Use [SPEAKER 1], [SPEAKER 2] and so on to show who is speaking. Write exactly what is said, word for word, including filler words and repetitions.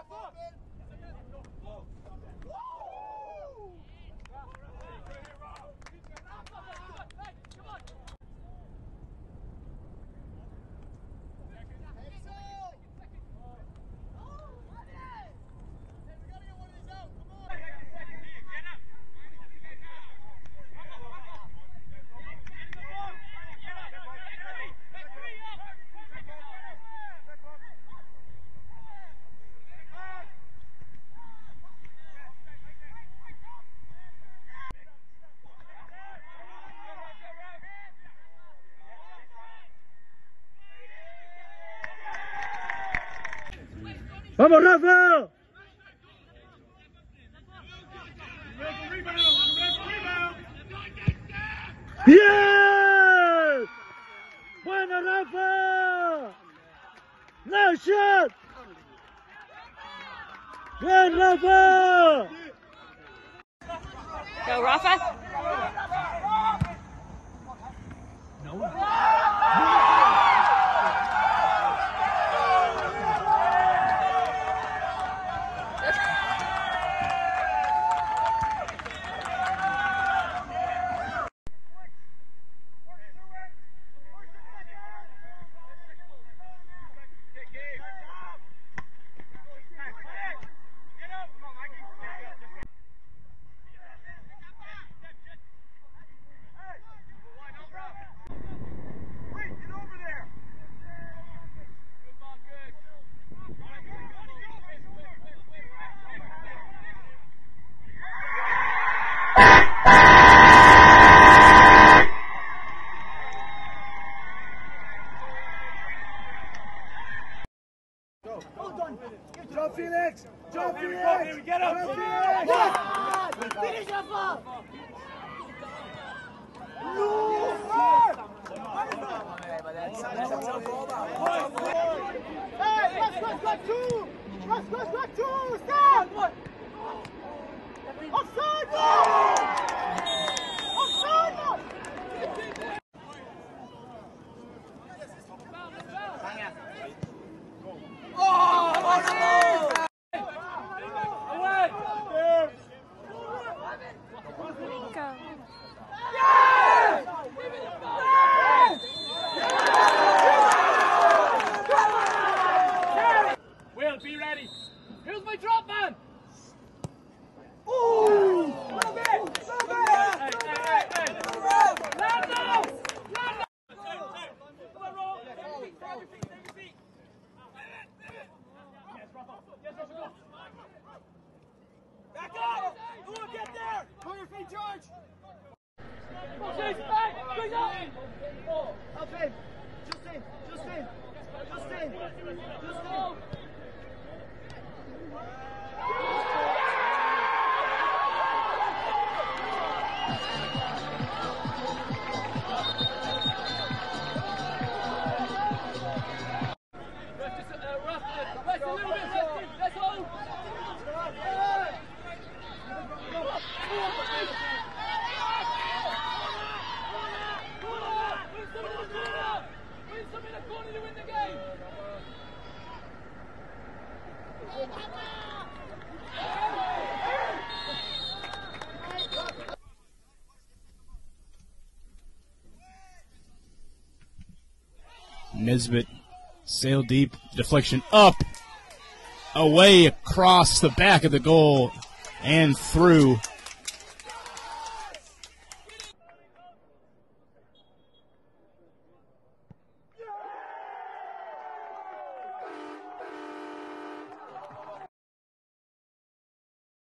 [SPEAKER 1] ¡Vamos, Rafa! ¡Bien! ¡Buena, Rafa! ¡Nice shot! ¡Bien, Rafa!
[SPEAKER 2] Go, Rafa!
[SPEAKER 1] Joe Felix! Joe Felix! Get up! Joe Felix! Finish up! No! Hey, let's go, go, two! Let's go, go, two! Stop! Offside! Offside!
[SPEAKER 3] Will, be ready. Here's my drop, man.
[SPEAKER 1] Ooh! Love it! Love it!
[SPEAKER 3] Hey, hey, hey, hey. Land now! Land now! Come on, roll. Take your feet, take your feet, take your feet. Yes, Rafa. Yes, Rafa, go. Back up! Who will get there? Put your feet, George. Chase, back! Bring up!
[SPEAKER 1] Up in! Justin! Justin! Justin! Justin!
[SPEAKER 4] Nesbitt sail deep, deflection up, away across the back of the goal and through.